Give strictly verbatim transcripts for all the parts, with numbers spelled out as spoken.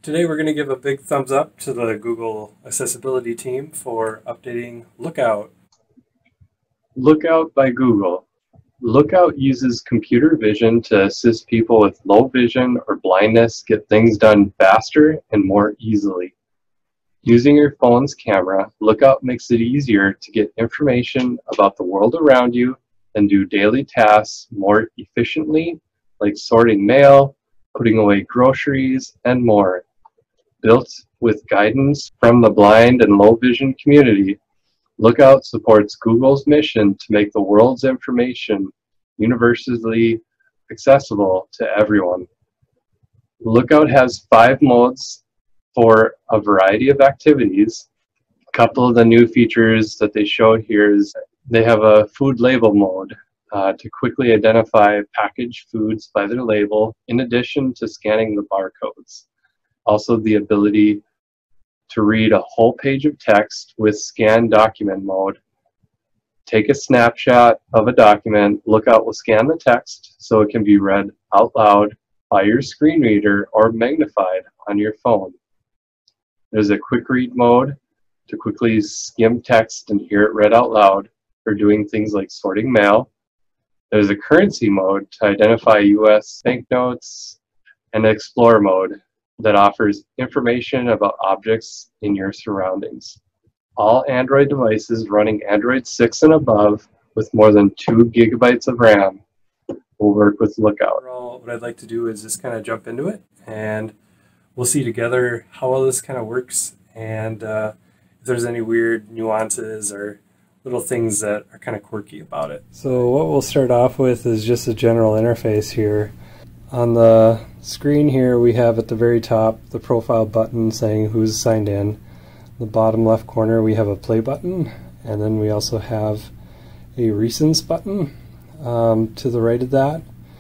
Today we're going to give a big thumbs up to the Google Accessibility team for updating Lookout. Lookout by Google. Lookout uses computer vision to assist people with low vision or blindness get things done faster and more easily. Using your phone's camera, Lookout makes it easier to get information about the world around you and do daily tasks more efficiently, like sorting mail, putting away groceries, and more. Built with guidance from the blind and low vision community, Lookout supports Google's mission to make the world's information universally accessible to everyone. Lookout has five modes for a variety of activities. A couple of the new features that they showed here is they have a food label mode uh, to quickly identify packaged foods by their label, in addition to scanning the barcodes. Also, the ability to read a whole page of text with scan document mode. Take a snapshot of a document, Lookout will scan the text so it can be read out loud by your screen reader or magnified on your phone. There's a quick read mode to quickly skim text and hear it read out loud for doing things like sorting mail. There's a currency mode to identify U S banknotes, and Explore mode that offers information about objects in your surroundings. All Android devices running Android six and above with more than two gigabytes of RAM will work with Lookout. Overall, what I'd like to do is just kind of jump into it, and we'll see together how all this kind of works, and uh, if there's any weird nuances or little things that are kind of quirky about it. So what we'll start off with is just a general interface here. On the screen here we have at the very top the profile button saying who's signed in. The bottom left corner we have a play button, and then we also have a recents button um, to the right of that.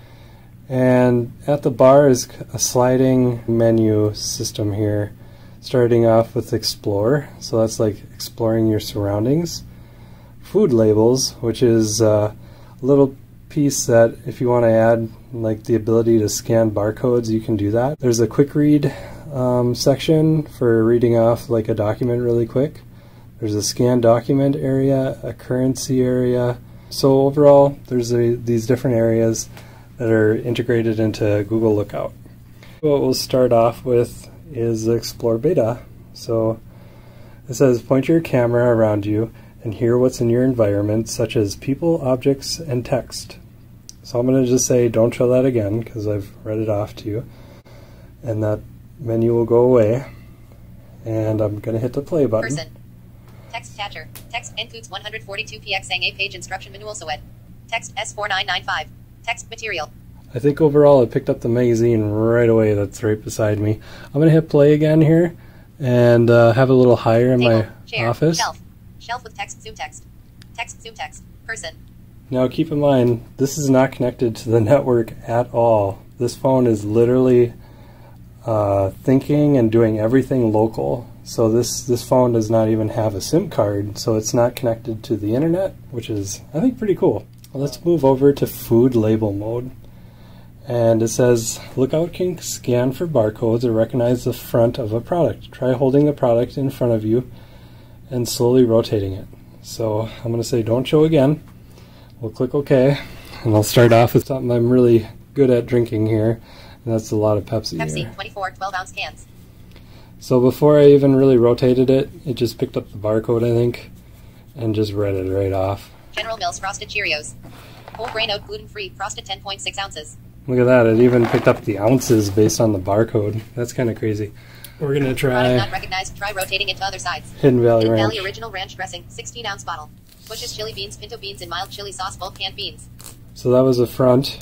And at the bar is a sliding menu system here, starting off with Explore, so that's like exploring your surroundings. Food labels, which is uh, a little piece that if you want to add like the ability to scan barcodes, you can do that. There's a quick read um, section for reading off like a document really quick. There's a scan document area, a currency area. So overall there's a, these different areas that are integrated into Google Lookout. What we'll start off with is Explore Beta. So it says point your camera around you and hear what's in your environment, such as people, objects, and text. So I'm going to just say don't show that again because I've read it off to you, and that menu will go away, and I'm going to hit the play button. Person. Text catcher. Text includes one hundred forty-two P X A page instruction manual Soed. Text S four nine nine five. Text material. I think overall I picked up the magazine right away that's right beside me. I'm going to hit play again here and uh, have a little higher in Table, my chair, office. Shelf. Shelf with text, zoom text. Text, zoom text. Person. Now keep in mind, this is not connected to the network at all. This phone is literally uh, thinking and doing everything local. So this, this phone does not even have a SIM card, so it's not connected to the internet, which is, I think, pretty cool. Well, let's move over to food label mode. And it says, Lookout can scan for barcodes or recognize the front of a product. Try holding the product in front of you and slowly rotating it. So I'm going to say don't show again. We'll click OK, and I'll start off with something I'm really good at drinking here, and that's a lot of Pepsi. Pepsi, here. twenty-four twelve ounce cans. So before I even really rotated it, it just picked up the barcode, I think, and just read it right off. General Mills Frosted Cheerios. Whole grain oat gluten free, frosted ten point six ounces. Look at that, it even picked up the ounces based on the barcode. That's kind of crazy. We're going to try Not recognized. Try rotating it to other sides. Hidden Valley Hidden Ranch. Valley Original Ranch Dressing, sixteen ounce bottle. Bush's chili beans, pinto beans, and mild chili sauce, bulk canned beans. So that was the front.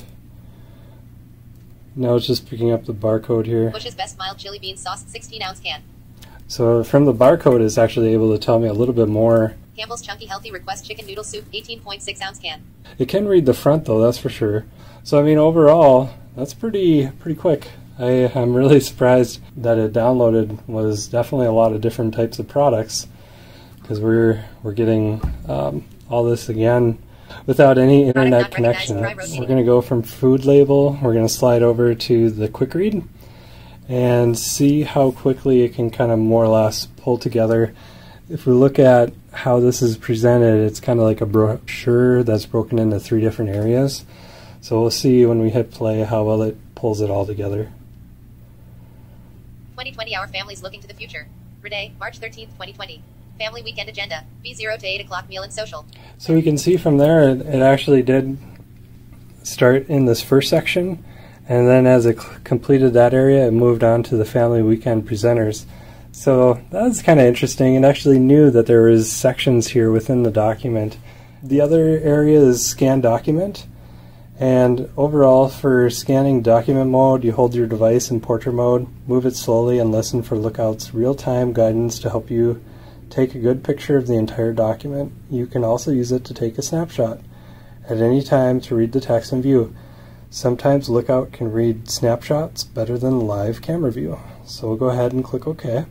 Now it's just picking up the barcode here. Bush's best mild chili bean sauce, sixteen ounce can. So from the barcode, it's actually able to tell me a little bit more. Campbell's Chunky Healthy Request Chicken Noodle Soup, eighteen point six ounce can. It can read the front though, that's for sure. So I mean, overall, that's pretty pretty quick. I, I'm really surprised that it downloaded was definitely a lot of different types of products, because we're we're getting um, all this again without any internet connection. We're going to go from food label, we're going to slide over to the quick read, and see how quickly it can kind of more or less pull together. If we look at how this is presented, it's kind of like a brochure that's broken into three different areas. So we'll see when we hit play how well it pulls it all together. twenty twenty Our Families Looking to the Future. Renee, March thirteenth, twenty twenty. Family Weekend Agenda. B zero to eight o'clock Meal and Social. So we can see from there it, it actually did start in this first section, and then as it completed that area, it moved on to the Family Weekend Presenters. So that's kind of interesting. It actually knew that there was sections here within the document. The other area is Scan Document. And overall, for scanning document mode, you hold your device in portrait mode, move it slowly, and listen for Lookout's real-time guidance to help you take a good picture of the entire document. You can also use it to take a snapshot at any time to read the text in view. Sometimes Lookout can read snapshots better than live camera view. So we'll go ahead and click OK.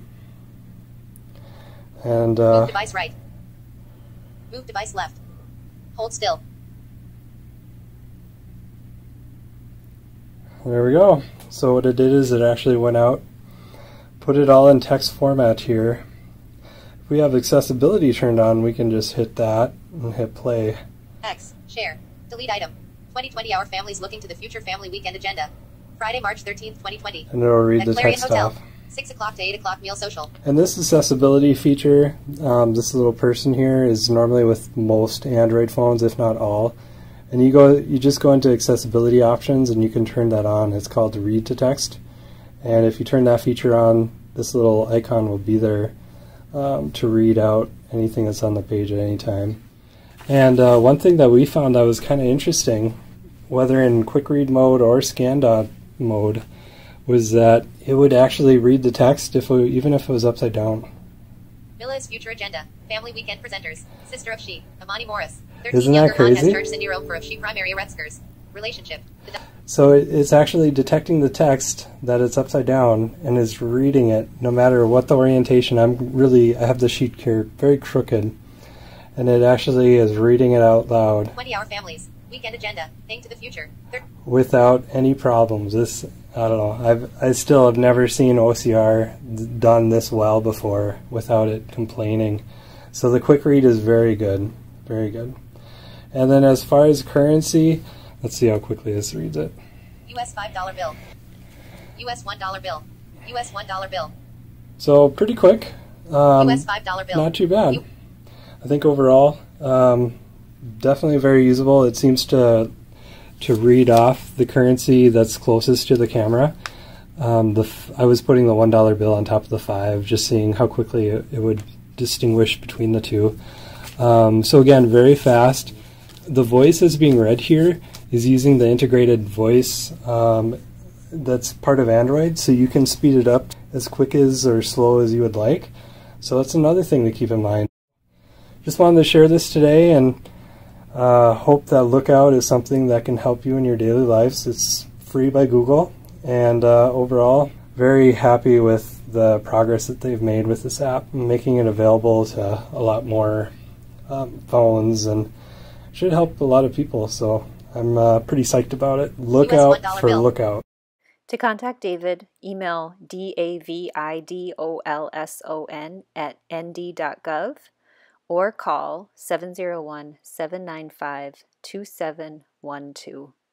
And uh, Move device right. Move device left. Hold still. There we go. So what it did is it actually went out, put it all in text format here. If we have accessibility turned on, we can just hit that and hit play. X. Share. Delete item. twenty twenty Our Families Looking to the Future Family Weekend Agenda. Friday, March thirteenth, twenty twenty. And it'll read At the Clarion text Hotel. off. six o'clock to eight o'clock Meal Social. And this accessibility feature, um, this little person here, is normally with most Android phones, if not all. And you go, you just go into accessibility options and you can turn that on. It's called read to text. And if you turn that feature on, this little icon will be there um, to read out anything that's on the page at any time. And uh, one thing that we found that was kind of interesting, whether in quick read mode or scan dot mode, was that it would actually read the text if we, even if it was upside down. Milla's Future Agenda. Family Weekend Presenters. Sister of She. Amani Morris. Isn't that younger crazy? Has Church Cindy Roper of She Primary Retzkers. Relationship. The So it, it's actually detecting the text that it's upside down and is reading it no matter what the orientation. I'm really, I have the sheet here very crooked, and it actually is reading it out loud twenty Our Families. Weekend Agenda. Think to the Future. Thir without any problems. This, I don't know, I've, I still have never seen O C R done this well before without it complaining. So the quick read is very good, very good. And then as far as currency, let's see how quickly this reads it. U S five dollar bill. U S one dollar bill. U S one dollar bill. So pretty quick. Um, U S five dollar bill. Not too bad. U I think overall, um, definitely very usable. It seems to to read off the currency that's closest to the camera. Um, the f I was putting the one dollar bill on top of the five, just seeing how quickly it, it would distinguish between the two. Um, so again, very fast. The voice that's being read here is using the integrated voice um, that's part of Android, so you can speed it up as quick as or slow as you would like. So that's another thing to keep in mind. Just wanted to share this today, and uh, hope that Lookout is something that can help you in your daily lives. It's free by Google, and uh, overall, very happy with the progress that they've made with this app, making it available to a lot more um, phones, and should help a lot of people. So I'm uh, pretty psyched about it. Look out for bill. Lookout. To contact David, email davidolson at n d dot gov or call seven zero one, seven nine five, two seven one two.